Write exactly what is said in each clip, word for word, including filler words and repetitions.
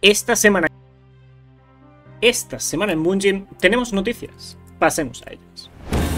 Esta semana, esta semana en Bungie tenemos noticias. Pasemos a ellas.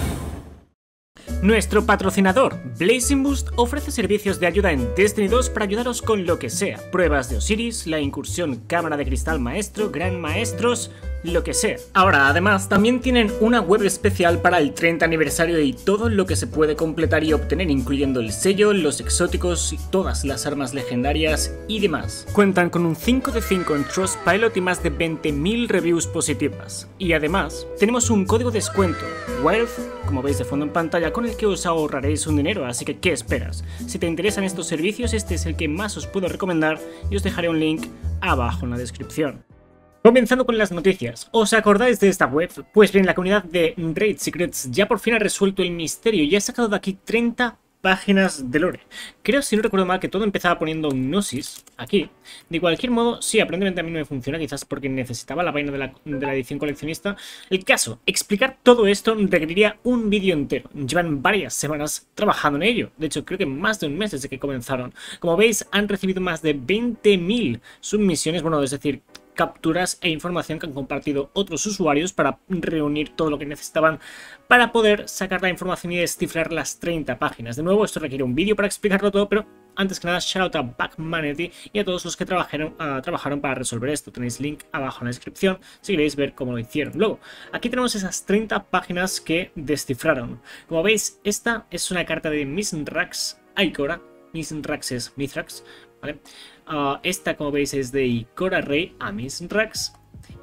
Nuestro patrocinador, Blazing Boost, ofrece servicios de ayuda en Destiny dos para ayudaros con lo que sea. Pruebas de Osiris, la incursión Cámara de Cristal Maestro, Gran Maestros, lo que sea. Ahora, además, también tienen una web especial para el treinta aniversario y todo lo que se puede completar y obtener, incluyendo el sello, los exóticos, todas las armas legendarias y demás. Cuentan con un cinco de cinco en Trustpilot y más de veinte mil reviews positivas. Y además, tenemos un código de descuento, Wealth, como veis de fondo en pantalla, con el que os ahorraréis un dinero, así que ¿qué esperas? Si te interesan estos servicios, este es el que más os puedo recomendar y os dejaré un link abajo en la descripción. Comenzando con las noticias, ¿os acordáis de esta web? Pues bien, la comunidad de Raid Secrets ya por fin ha resuelto el misterio y ha sacado de aquí treinta páginas de lore. Creo, si no recuerdo mal, que todo empezaba poniendo Gnosis aquí. De cualquier modo, sí, aparentemente a mí no me funciona, quizás porque necesitaba la vaina de la, de la edición coleccionista. El caso, explicar todo esto requeriría un vídeo entero. Llevan varias semanas trabajando en ello. De hecho, creo que más de un mes desde que comenzaron. Como veis, han recibido más de veinte mil submisiones, bueno, es decir, capturas e información que han compartido otros usuarios para reunir todo lo que necesitaban para poder sacar la información y descifrar las treinta páginas. De nuevo, esto requiere un vídeo para explicarlo todo, pero antes que nada, shout out a Backmanity y a todos los que trabajaron, uh, trabajaron para resolver esto. Tenéis link abajo en la descripción si queréis ver cómo lo hicieron. Luego, aquí tenemos esas treinta páginas que descifraron. Como veis, esta es una carta de Mithrax a Ikora. Mithrax es Mithrax, ¿vale? Uh, esta, como veis, es de Ikora Rey a Mithrax.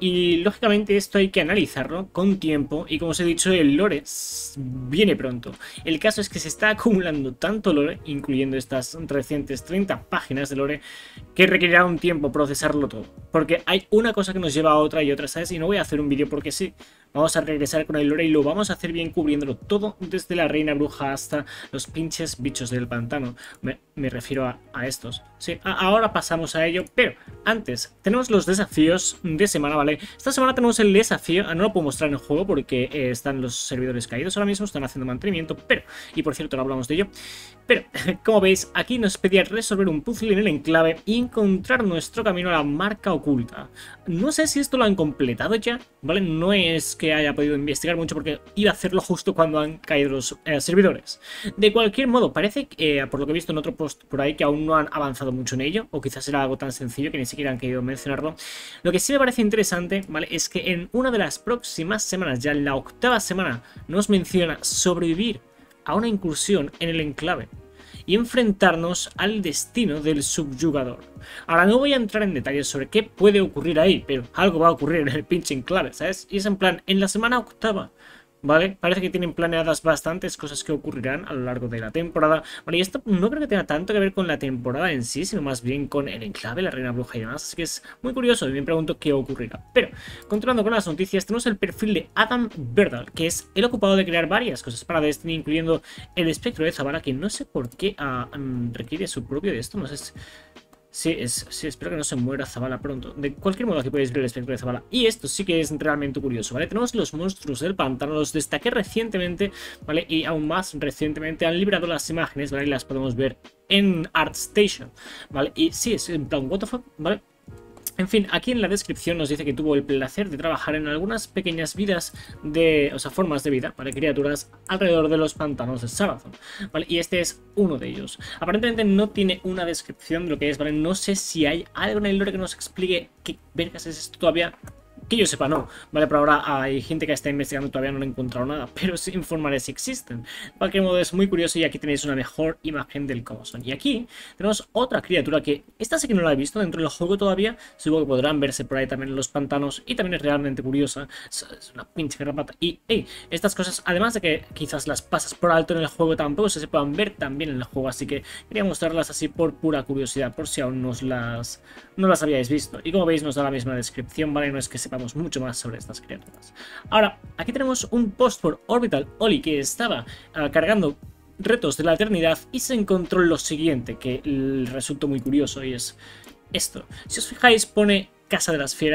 Y lógicamente esto hay que analizarlo con tiempo y, como os he dicho, el lore viene pronto. El caso es que se está acumulando tanto lore, incluyendo estas recientes treinta páginas de lore, que requerirá un tiempo procesarlo todo. Porque hay una cosa que nos lleva a otra y otra, ¿sabes? Y no voy a hacer un vídeo porque sí. Vamos a regresar con el lore y lo vamos a hacer bien cubriéndolo todo, desde la reina bruja hasta los pinches bichos del pantano. Me, me refiero a, a estos. Sí, a, ahora pasamos a ello, pero antes tenemos los desafíos de semana, ¿vale? Esta semana tenemos el desafío, no lo puedo mostrar en el juego porque eh, están los servidores caídos ahora mismo, están haciendo mantenimiento, pero, y por cierto no hablamos de ello, pero como veis aquí nos pedía resolver un puzzle en el enclave y encontrar nuestro camino a la marca oculta. No sé si esto lo han completado ya, ¿vale? No es que haya podido investigar mucho porque iba a hacerlo justo cuando han caído los eh, servidores. De cualquier modo, parece, eh, por lo que he visto en otro post por ahí, que aún no han avanzado mucho en ello, o quizás era algo tan sencillo que ni siquiera han querido mencionarlo. Lo que sí me parece interesante, ¿vale? Es que en una de las próximas semanas, ya en la octava semana, nos menciona sobrevivir a una incursión en el enclave y enfrentarnos al destino del subyugador. Ahora no voy a entrar en detalles sobre qué puede ocurrir ahí, pero algo va a ocurrir en el pinche enclave, ¿sabes? Y es en plan, en la semana octava, ¿vale? Parece que tienen planeadas bastantes cosas que ocurrirán a lo largo de la temporada. Vale, y esto no creo que tenga tanto que ver con la temporada en sí, sino más bien con el enclave, la reina bruja y demás. Así que es muy curioso y me pregunto qué ocurrirá. Pero, continuando con las noticias, tenemos el perfil de Adam Berdal, que es el ocupado de crear varias cosas para Destiny, incluyendo el espectro de Zavala, que no sé por qué uh, um, requiere su propio de esto, no sé si... Sí, es, sí, espero que no se muera Zavala pronto. De cualquier modo, aquí podéis ver el espectro de Zavala. Y esto sí que es realmente curioso, ¿vale? Tenemos los monstruos del pantano, los destaqué recientemente, ¿vale? Y aún más recientemente han liberado las imágenes, ¿vale? Y las podemos ver en ArtStation, ¿vale? Y sí, es en plan, what the fuck, ¿vale? En fin, aquí en la descripción nos dice que tuvo el placer de trabajar en algunas pequeñas vidas de, o sea, formas de vida, ¿vale? Criaturas alrededor de los pantanos de Sarathon, ¿vale? Y este es uno de ellos. Aparentemente no tiene una descripción de lo que es, ¿vale? No sé si hay algo en el lore que nos explique qué vergas es esto todavía. Que yo sepa, no, ¿vale? Por ahora hay gente que está investigando, todavía no han encontrado nada, pero sí informaré si existen. De cualquier modo es muy curioso y aquí tenéis una mejor imagen del cómo son. Y aquí tenemos otra criatura que, esta sí que no la he visto dentro del juego todavía, supongo que podrán verse por ahí también en los pantanos y también es realmente curiosa, es una pinche garrapata. Y, hey, estas cosas, además de que quizás las pasas por alto en el juego, tampoco se puedan ver también en el juego, así que quería mostrarlas así por pura curiosidad, por si aún no las, no las habíais visto. Y como veis nos da la misma descripción, ¿vale? No es que sepa mucho más sobre estas criaturas. Ahora, aquí tenemos un post por Orbital Oli que estaba uh, cargando retos de la eternidad y se encontró lo siguiente, que resultó muy curioso y es esto. Si os fijáis pone Casa de las Fieras,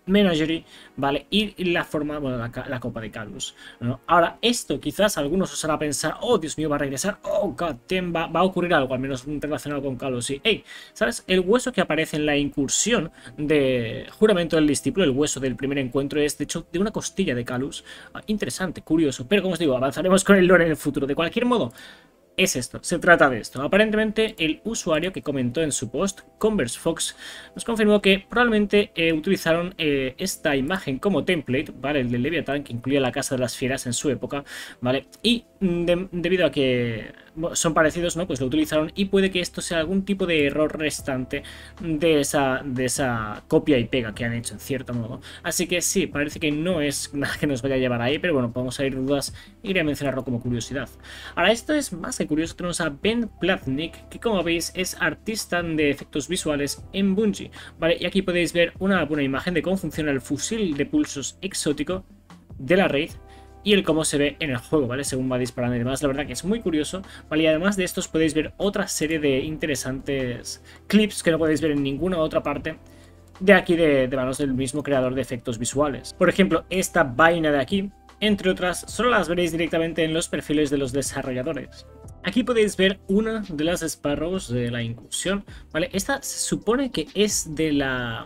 Menagerie, ¿vale? Y la forma, bueno, la, la copa de Calus, ¿no? Ahora, esto quizás a algunos os hará pensar, oh, Dios mío, va a regresar, oh, god damn, va, va a ocurrir algo, al menos relacionado con Calus, sí. Hey, ¿sabes? El hueso que aparece en la incursión de Juramento del Discípulo, el hueso del primer encuentro, es de hecho de una costilla de Calus. Ah, interesante, curioso, pero como os digo, avanzaremos con el lore en el futuro. De cualquier modo, es esto, se trata de esto. Aparentemente el usuario que comentó en su post, Converse Fox, nos confirmó que probablemente eh, utilizaron eh, esta imagen como template, ¿vale? El del Leviatán, que incluía la Casa de las Fieras en su época, ¿vale? Y de, debido a que son parecidos, ¿no? Pues lo utilizaron y puede que esto sea algún tipo de error restante de esa, de esa copia y pega que han hecho, en cierto modo. Así que sí, parece que no es nada que nos vaya a llevar ahí, pero bueno, podemos salir dudas y quería mencionarlo como curiosidad. Ahora, esto es más que curioso, tenemos a Ben Platnick, que como veis es artista de efectos visuales en Bungie, ¿vale? Y aquí podéis ver una buena imagen de cómo funciona el fusil de pulsos exótico de la Raid y el cómo se ve en el juego, ¿vale? Según va disparando y demás, la verdad que es muy curioso, ¿vale? Y además de estos podéis ver otra serie de interesantes clips que no podéis ver en ninguna otra parte de aquí de, de manos del mismo creador de efectos visuales. Por ejemplo, esta vaina de aquí, entre otras, solo las veréis directamente en los perfiles de los desarrolladores. Aquí podéis ver una de las Sparrows de la incursión, ¿vale? Esta se supone que es de la...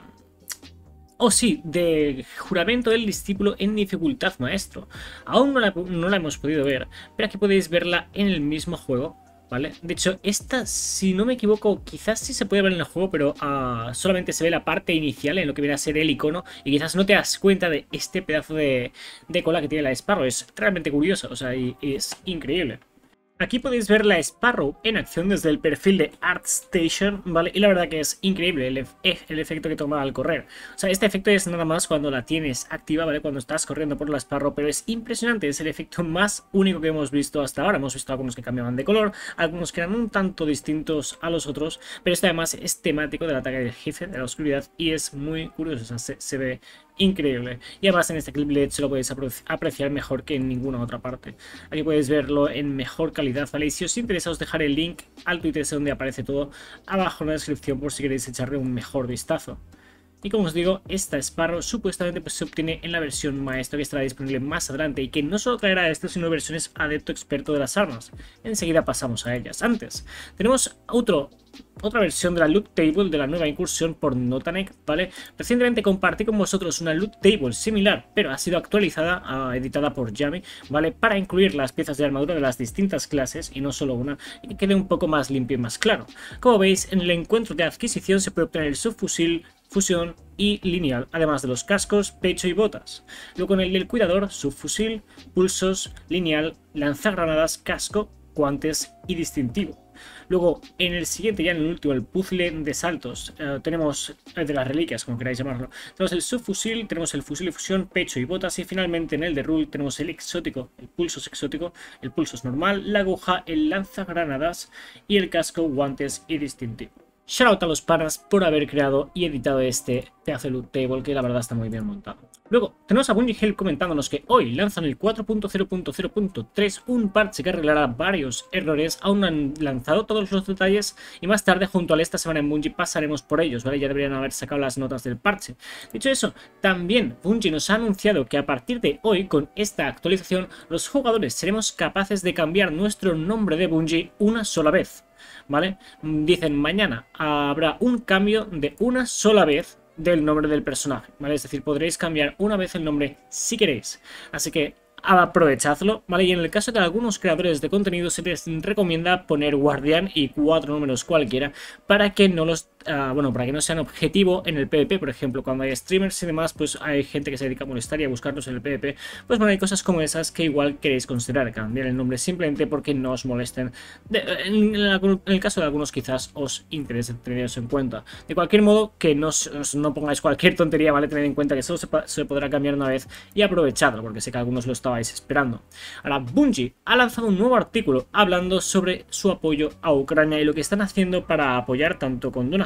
Oh sí, de Juramento del Discípulo en dificultad maestro. Aún no la, no la hemos podido ver, pero aquí podéis verla en el mismo juego, ¿vale? De hecho, esta, si no me equivoco, quizás sí se puede ver en el juego, pero uh, solamente se ve la parte inicial en lo que viene a ser el icono y quizás no te das cuenta de este pedazo de, de cola que tiene la Sparrow. Es realmente curioso, o sea, y, y es increíble. Aquí podéis ver la Sparrow en acción desde el perfil de ArtStation, ¿vale? Y la verdad que es increíble el, el efecto que toma al correr. O sea, este efecto es nada más cuando la tienes activa, ¿vale? Cuando estás corriendo por la Sparrow, pero es impresionante, es el efecto más único que hemos visto hasta ahora. Hemos visto algunos que cambiaban de color, algunos que eran un tanto distintos a los otros, pero este además es temático del ataque del jefe de la oscuridad y es muy curioso, o sea, se, se ve increíble. Y además en este clip L E D se lo podéis apreciar mejor que en ninguna otra parte. Aquí podéis verlo en mejor calidad, ¿vale? Y si os interesa os dejaré el link al Twitter donde aparece todo abajo en la descripción por si queréis echarle un mejor vistazo. Y como os digo, esta Sparrow supuestamente pues, se obtiene en la versión maestro que estará disponible más adelante y que no solo traerá esto sino versiones adepto experto de las armas. Enseguida pasamos a ellas. Antes, tenemos otro... otra versión de la loot table de la nueva incursión por Notanek, ¿vale? Recientemente compartí con vosotros una loot table similar, pero ha sido actualizada, uh, editada por Yami, ¿vale? Para incluir las piezas de armadura de las distintas clases y no solo una, y que quede un poco más limpio y más claro. Como veis, en el encuentro de adquisición se puede obtener el subfusil, fusión y lineal, además de los cascos, pecho y botas. Luego con el del cuidador, subfusil, pulsos, lineal, lanzagranadas, casco, guantes y distintivo. Luego, en el siguiente, ya en el último, el puzzle de saltos, eh, tenemos el de las reliquias, como queráis llamarlo. Tenemos el subfusil, tenemos el fusil de fusión, pecho y botas. Y finalmente, en el de rule, tenemos el exótico, el pulso exótico, el pulso es normal, la aguja, el lanzagranadas y el casco, guantes y distintivo. Shoutout a los panas por haber creado y editado este pedazo de loot table que la verdad está muy bien montado. Luego, tenemos a Bungie Hell comentándonos que hoy lanzan el cuatro punto cero punto cero punto tres, un parche que arreglará varios errores. Aún no han lanzado todos los detalles y más tarde, junto a esta semana en Bungie, pasaremos por ellos, ¿vale? Ya deberían haber sacado las notas del parche. Dicho eso, también Bungie nos ha anunciado que a partir de hoy, con esta actualización, los jugadores seremos capaces de cambiar nuestro nombre de Bungie una sola vez, ¿vale? Dicen, mañana habrá un cambio de una sola vez del nombre del personaje, ¿vale? Es decir, podréis cambiar una vez el nombre si queréis. Así que aprovechadlo, ¿vale? Y en el caso de algunos creadores de contenido se les recomienda poner guardián y cuatro números cualquiera para que no los uh, bueno, para que no sean objetivo en el PvP. Por ejemplo, cuando hay streamers y demás, pues hay gente que se dedica a molestar y a buscarlos en el PvP. Pues bueno, hay cosas como esas que igual queréis considerar, cambiar el nombre simplemente porque no os molesten. De, en, en el caso de algunos quizás os interese teneros en cuenta. De cualquier modo, que no, no pongáis cualquier tontería, ¿vale? Tened en cuenta que solo se, se podrá cambiar una vez y aprovechadlo, porque sé que algunos lo estabais esperando. Ahora, Bungie ha lanzado un nuevo artículo hablando sobre su apoyo a Ucrania y lo que están haciendo para apoyar tanto con donaciones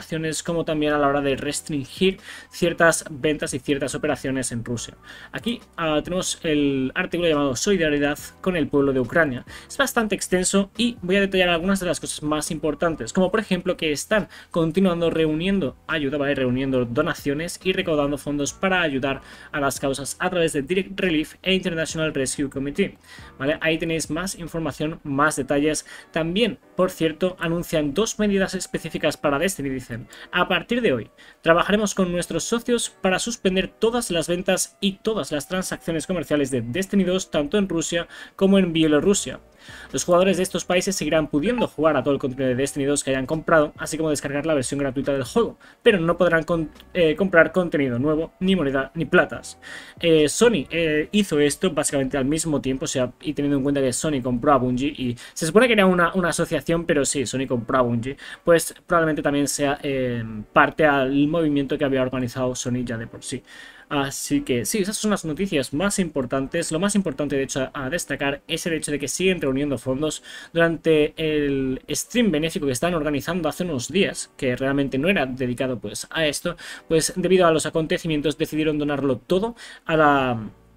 donaciones como también a la hora de restringir ciertas ventas y ciertas operaciones en Rusia. Aquí uh, tenemos el artículo llamado Solidaridad con el pueblo de Ucrania. Es bastante extenso y voy a detallar algunas de las cosas más importantes, como por ejemplo que están continuando reuniendo ayuda, ¿vale? reuniendo donaciones y recaudando fondos para ayudar a las causas a través de Direct Relief e International Rescue Committee. ¿Vale? Ahí tenéis más información, más detalles. También, por cierto, anuncian dos medidas específicas para Destiny. Dicen: a partir de hoy trabajaremos con nuestros socios para suspender todas las ventas y todas las transacciones comerciales de Destiny dos tanto en Rusia como en Bielorrusia. Los jugadores de estos países seguirán pudiendo jugar a todo el contenido de Destiny dos que hayan comprado, así como descargar la versión gratuita del juego, pero no podrán con, eh, comprar contenido nuevo, ni moneda, ni platas. Eh, Sony eh, hizo esto básicamente al mismo tiempo, o sea, y teniendo en cuenta que Sony compró a Bungie, y se supone que era una, una asociación, pero sí, Sony compró a Bungie, pues probablemente también sea eh, parte al movimiento que había organizado Sony ya de por sí. Así que sí, esas son las noticias más importantes. Lo más importante, de hecho, a destacar es el hecho de que siguen reuniendo fondos durante el stream benéfico que están organizando hace unos días, que realmente no era dedicado pues a esto, pues debido a los acontecimientos decidieron donarlo todo a la...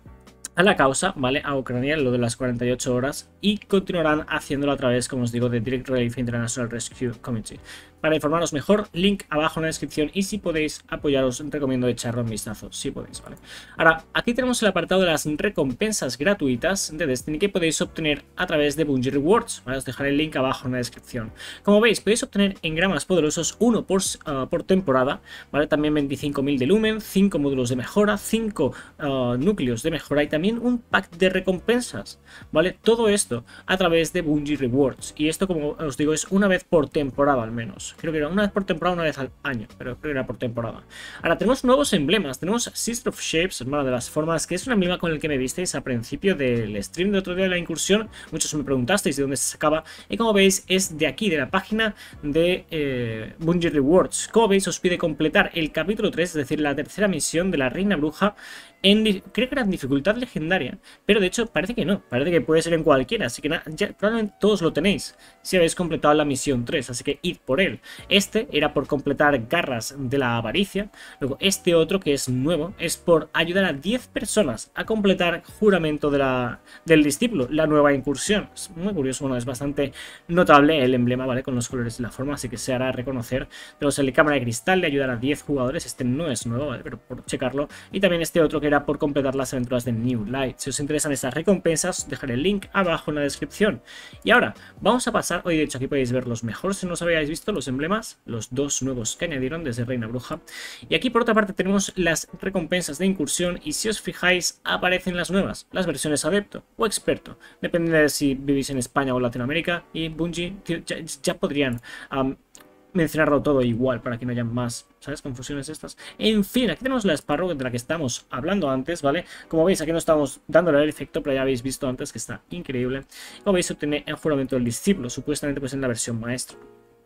a la causa, ¿vale? A Ucrania, lo de las cuarenta y ocho horas, y continuarán haciéndolo a través, como os digo, de Direct Relief International Rescue Committee. Para informaros mejor, link abajo en la descripción, y si podéis apoyaros, recomiendo echarle un vistazo, si podéis, ¿vale? Ahora, aquí tenemos el apartado de las recompensas gratuitas de Destiny que podéis obtener a través de Bungie Rewards, ¿vale? Os dejaré el link abajo en la descripción. Como veis, podéis obtener engramas poderosos, uno por, uh, por temporada, ¿vale? También veinticinco mil de lumen, cinco módulos de mejora, cinco uh, núcleos de mejora y también un pack de recompensas, ¿vale? Todo esto a través de Bungie Rewards, y esto, como os digo, es una vez por temporada al menos. Creo que era una vez por temporada, una vez al año, pero creo que era por temporada. Ahora tenemos nuevos emblemas. Tenemos Sister of Shapes, hermano de las formas, que es un emblema con el que me visteis al principio del stream de otro día de la incursión. Muchos me preguntasteis de dónde se sacaba, y como veis es de aquí, de la página de eh, Bungie Rewards. Como veis, os pide completar el capítulo tres, es decir, la tercera misión de la Reina Bruja, en, creo que era en dificultad legendaria, pero de hecho parece que no, parece que puede ser en cualquiera, así que na, ya, probablemente todos lo tenéis si habéis completado la misión tres, así que id por él. Este era por completar Garras de la Avaricia. Luego este otro, que es nuevo, es por ayudar a diez personas a completar Juramento de la, del Discípulo, la nueva incursión. Es muy curioso, bueno, es bastante notable el emblema, ¿vale? Con los colores de la forma, así que se hará reconocer. Tenemos el de Cámara de Cristal, de ayudar a diez jugadores, este no es nuevo, ¿vale? Pero por checarlo. Y también este otro, que era por completar las aventuras de New Light. Si os interesan estas recompensas, dejaré el link abajo en la descripción. Y ahora vamos a pasar, hoy de hecho aquí podéis ver los mejores, si no os habéis visto, los emblemas, los dos nuevos que añadieron desde Reina Bruja. Y aquí por otra parte tenemos las recompensas de incursión, y si os fijáis aparecen las nuevas, las versiones adepto o experto, depende de si vivís en España o Latinoamérica, y Bungie ya, ya podrían um, mencionarlo todo igual para que no haya más, ¿sabes?, confusiones estas. En fin, aquí tenemos la Sparrow de la que estamos hablando antes, ¿vale? Como veis, aquí no estamos dándole el efecto, pero ya habéis visto antes que está increíble. Como veis, obtiene el Juramento del Discípulo, supuestamente pues en la versión maestro.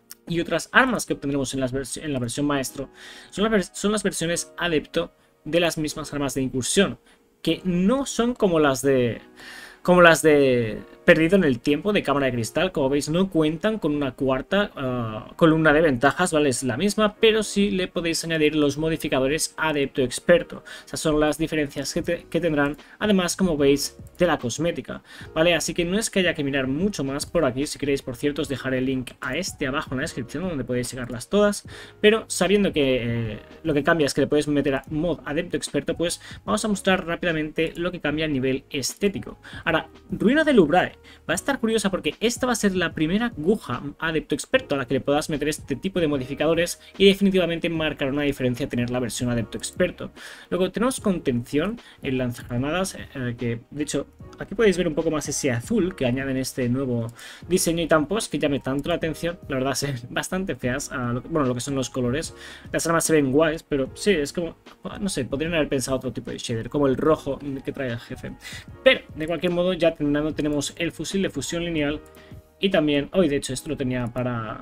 Y otras armas que obtendremos en, las en la versión maestro son, la son las versiones adepto de las mismas armas de incursión, que no son como las de... como las de Perdido en el Tiempo de Cámara de Cristal. Como veis, no cuentan con una cuarta uh, columna de ventajas, ¿vale? Es la misma, pero sí le podéis añadir los modificadores adepto experto. Esas son las diferencias que, te, que tendrán, además, como veis, de la cosmética, ¿vale? Así que no es que haya que mirar mucho más por aquí. Si queréis, por cierto, os dejaré el link a este abajo en la descripción, donde podéis llegarlas todas, pero sabiendo que eh, lo que cambia es que le podéis meter a mod adepto experto, pues vamos a mostrar rápidamente lo que cambia a nivel estético. Ahora, Ruina de Lubrae va a estar curiosa porque esta va a ser la primera aguja adepto experto a la que le puedas meter este tipo de modificadores, y definitivamente marcará una diferencia tener la versión adepto experto. Luego tenemos contención en lanzagranadas, eh, que de hecho aquí podéis ver un poco más ese azul que añaden este nuevo diseño, y tampoco es que llame tanto la atención, la verdad, se ven bastante feas, a lo, bueno, lo que son los colores. Las armas se ven guays, pero sí, es como, no sé, podrían haber pensado otro tipo de shader, como el rojo que trae el jefe. Pero de cualquier modo, ya terminando, tenemos el fusil de fusión lineal, y también, hoy oh, de hecho esto lo tenía para,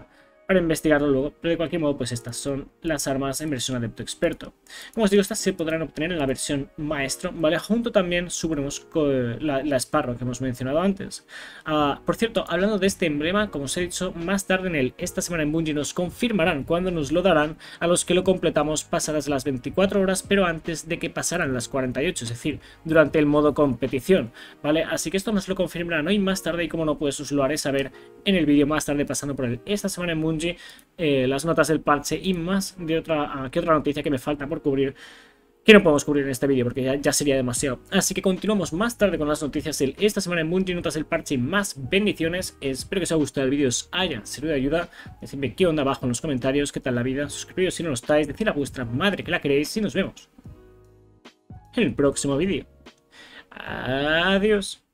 para investigarlo luego, pero de cualquier modo pues estas son las armas en versión adepto experto. Como os digo, estas se podrán obtener en la versión maestro, ¿vale? Junto también suponemos con la, la Sparrow que hemos mencionado antes. Uh, por cierto, hablando de este emblema, como os he dicho, más tarde en el esta semana en Bungie nos confirmarán cuándo nos lo darán a los que lo completamos pasadas las veinticuatro horas, pero antes de que pasaran las cuarenta y ocho, es decir, durante el modo competición, ¿vale? Así que esto nos lo confirmarán hoy más tarde y como no, pues os lo haré saber en el vídeo más tarde pasando por el esta semana en Bungie. Eh, las notas del parche y más de otra, uh, que otra noticia que me falta por cubrir, que no podemos cubrir en este vídeo porque ya, ya sería demasiado. Así que continuamos más tarde con las noticias del esta semana en Bungie, notas del parche y más bendiciones. Espero que os haya gustado el vídeo, os haya servido de ayuda. Decidme qué onda abajo en los comentarios, qué tal la vida, suscribiros si no lo estáis, decid a vuestra madre que la queréis y nos vemos en el próximo vídeo. Adiós.